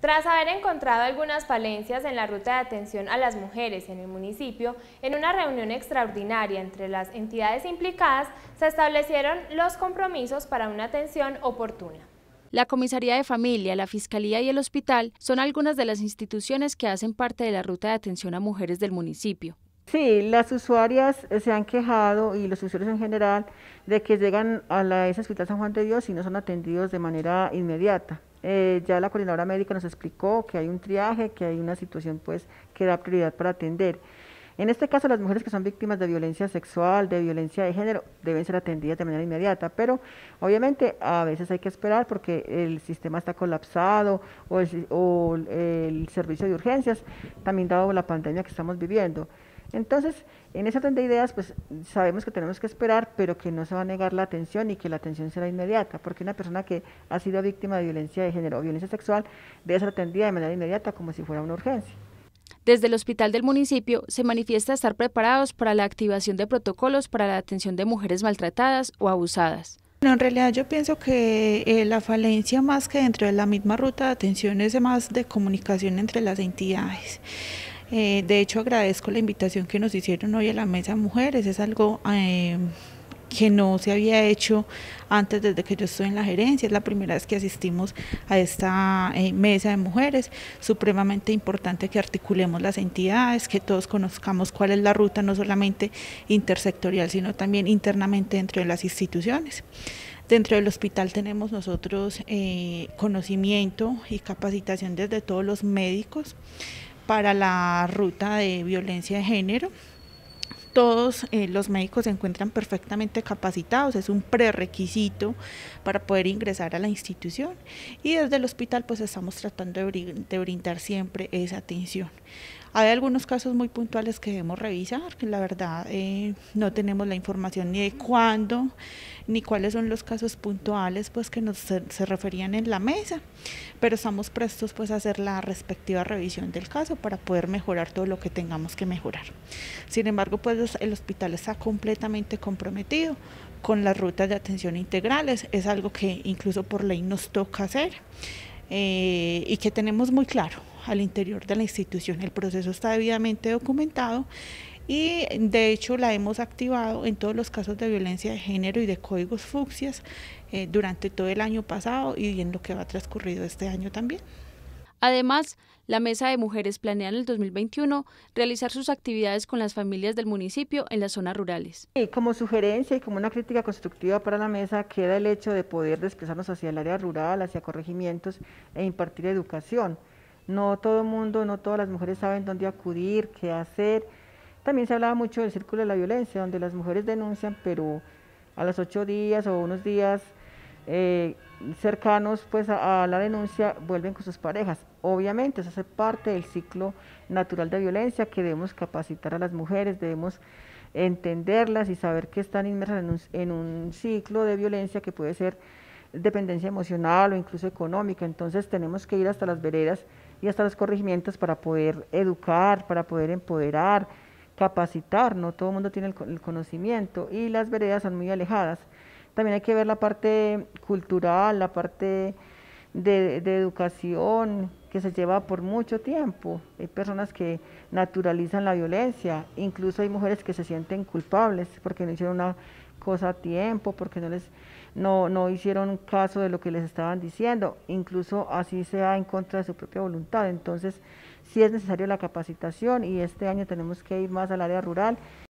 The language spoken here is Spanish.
Tras haber encontrado algunas falencias en la ruta de atención a las mujeres en el municipio, en una reunión extraordinaria entre las entidades implicadas, se establecieron los compromisos para una atención oportuna. La Comisaría de Familia, la Fiscalía y el Hospital son algunas de las instituciones que hacen parte de la ruta de atención a mujeres del municipio. Sí, las usuarias se han quejado y los usuarios en general de que llegan a la ESA Hospital San Juan de Dios y no son atendidos de manera inmediata. Ya la coordinadora médica nos explicó que hay un triaje, que hay una situación pues que da prioridad para atender. En este caso, las mujeres que son víctimas de violencia sexual, de violencia de género, deben ser atendidas de manera inmediata, pero obviamente a veces hay que esperar porque el sistema está colapsado o el servicio de urgencias, también dado la pandemia que estamos viviendo. Entonces, en ese orden de ideas, pues sabemos que tenemos que esperar, pero que no se va a negar la atención y que la atención será inmediata, porque una persona que ha sido víctima de violencia de género o violencia sexual debe ser atendida de manera inmediata como si fuera una urgencia. Desde el hospital del municipio se manifiesta estar preparados para la activación de protocolos para la atención de mujeres maltratadas o abusadas. Bueno, en realidad yo pienso que la falencia más que dentro de la misma ruta de atención es más de comunicación entre las entidades. De hecho, agradezco la invitación que nos hicieron hoy a la Mesa de Mujeres, es algo que no se había hecho antes desde que yo estoy en la gerencia, es la primera vez que asistimos a esta mesa de mujeres, supremamente importante que articulemos las entidades, que todos conozcamos cuál es la ruta, no solamente intersectorial, sino también internamente dentro de las instituciones. Dentro del hospital tenemos nosotros conocimiento y capacitación desde todos los médicos para la ruta de violencia de género. Todos los médicos se encuentran perfectamente capacitados, es un prerequisito para poder ingresar a la institución y desde el hospital pues estamos tratando de brindar siempre esa atención. Hay algunos casos muy puntuales que debemos revisar, que la verdad no tenemos la información ni de cuándo, ni cuáles son los casos puntuales pues que se referían en la mesa, pero estamos prestos pues a hacer la respectiva revisión del caso para poder mejorar todo lo que tengamos que mejorar. Sin embargo, pues el hospital está completamente comprometido con las rutas de atención integrales, es algo que incluso por ley nos toca hacer y que tenemos muy claro al interior de la institución. El proceso está debidamente documentado y de hecho la hemos activado en todos los casos de violencia de género y de códigos fucsias durante todo el año pasado y en lo que va transcurrido este año también. Además, la Mesa de Mujeres planea en el 2021 realizar sus actividades con las familias del municipio en las zonas rurales. Y como sugerencia y como una crítica constructiva para la mesa queda el hecho de poder desplazarnos hacia el área rural, hacia corregimientos e impartir educación. No todo el mundo, no todas las mujeres saben dónde acudir, qué hacer. También se hablaba mucho del círculo de la violencia, donde las mujeres denuncian, pero a los 8 días o unos días cercanos pues a la denuncia vuelven con sus parejas. Obviamente eso hace parte del ciclo natural de violencia que debemos capacitar a las mujeres, debemos entenderlas y saber que están inmersas en un ciclo de violencia que puede ser dependencia emocional o incluso económica. Entonces tenemos que ir hasta las veredas y hasta los corregimientos para poder educar, para poder empoderar, capacitar. No todo el mundo tiene el conocimiento y las veredas son muy alejadas. También hay que ver la parte cultural, la parte de educación que se lleva por mucho tiempo. Hay personas que naturalizan la violencia, incluso hay mujeres que se sienten culpables porque no hicieron una cosa a tiempo, porque no hicieron caso de lo que les estaban diciendo, incluso así sea en contra de su propia voluntad. Entonces sí es necesaria la capacitación y este año tenemos que ir más al área rural.